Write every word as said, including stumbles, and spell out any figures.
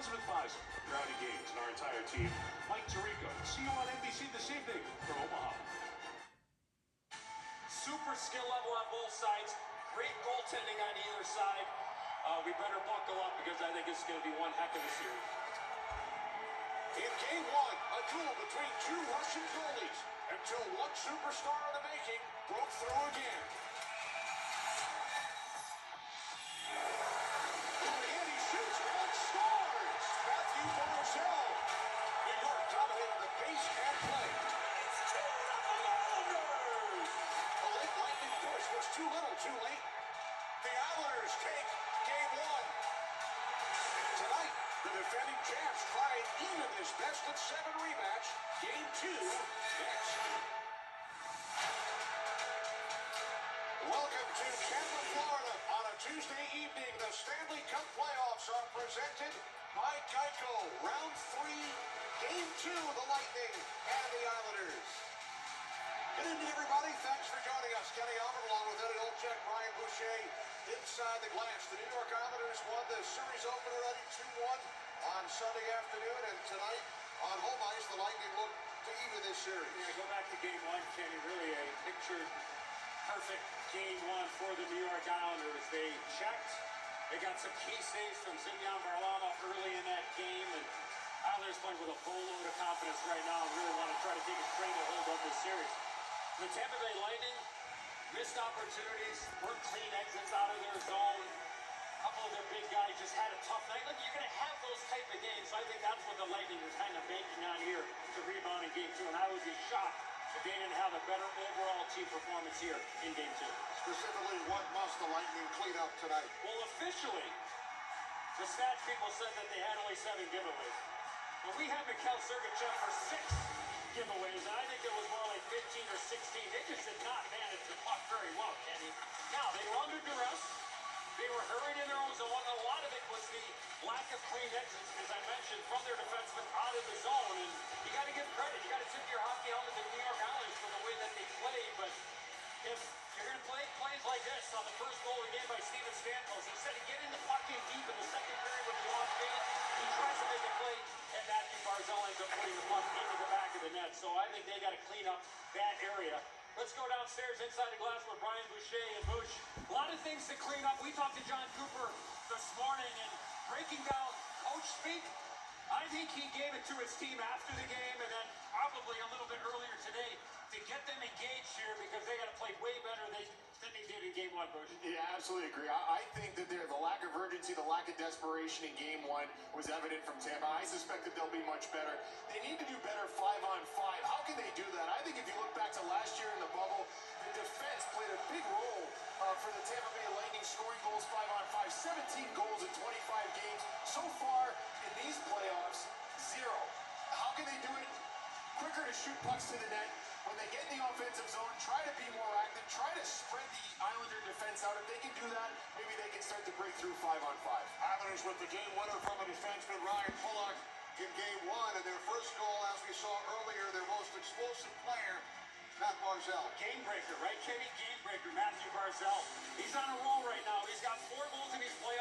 President advisor, Rowdy Gaines, and our entire team, Mike Tirico. See you on N B C this evening from Omaha. Super skill level on both sides. Great goaltending on either side. Uh, we better buckle up because I think it's going to be one heck of a series. In game one, a duel between two Russian goalies until one superstar in the making broke through again. And again he shoots and scores! Matthew Barzal. New York dominated the pace and play. It's two nothing Islanders! The late lightning push was too little too late. The Islanders take game one. Tonight, the defending champs try and even this best of seven rematch. Game two next. Welcome to Tampa, Florida. On a Tuesday evening, the Stanley Cup playoffs are presented by Geico. Round three, game two, the Lightning and the Islanders. Good evening, everybody. Thanks for joining us. Kenny Albert along with Eddie Olczyk, Brian Boucher inside the glass. The New York Islanders won the series opener at two one on Sunday afternoon, and tonight on home ice, the Lightning look to even this series. Yeah, go back to game one, Kenny. Really a picture perfect game one for the New York Islanders. They checked. They got some key saves from Semyon Varlamov early in that game, and Islanders playing with a boatload of confidence right now and really want to try to take a stranglehold of this series. The Tampa Bay Lightning missed opportunities, weren't clean exits out of their zone. A couple of their big guys just had a tough night. Look, you're going to have those type of games. So I think that's what the Lightning was kind of banking on here to rebound in game two. And I would be shocked if they didn't have a better overall team performance here in game two. Specifically, what must the Lightning clean up tonight? Well, officially, the stats people said that they had only seven giveaways. But we had Mikhail Sergachev for six giveaways, and I think it was more like fifteen or sixteen. They just did not manage the puck very well, Kenny. Now, they were under duress. They were hurried in their own zone. A lot of it was the lack of clean exits, as I mentioned, from their defensemen out of the zone. And you got to give credit. You got to tip your hockey helmet to the New York Islanders for the way that they played. But if you're going to play plays like this on the first goal of the game by Steven Stamkos, instead of getting the puck in deep in the second period with the off chance, he tries to make a play, and Matthew Barzal ends up putting the puck into the back of the net. So I think they got to clean up that area. Let's go downstairs inside the glass with Brian Boucher and Bouch. A lot of things to clean up. We talked to John Cooper this morning, and breaking down coach speak, I think he gave it to his team after the game and then probably a little bit earlier today to get them engaged here because they got to play way better than they did in game one, Bouch. Yeah, absolutely agree. I, I think that there, the lack of urgency, the lack of desperation in game one was evident from Tampa. I suspect that they'll be much better. They need to do better five on five. How can they do that? I think if you look back to last year in the bubble, the defense played a big role uh, for the Tampa Bay Lightning scoring goals five on five. seventeen goals in twenty-five games. So far in these playoffs, zero. How can they do it? Quicker to shoot pucks to the net. When they get in the offensive zone, try to be more active, try to spread the Islander defense out. If they can do that, maybe they can start to break through five on five. Islanders with the game winner from a defenseman, Ryan Pulock, in game one. And their first goal, as we saw earlier, their most explosive player, Matt Barzal. Game breaker, right, Kenny? Game breaker, Matthew Barzal. He's on a roll right now. He's got four goals in his play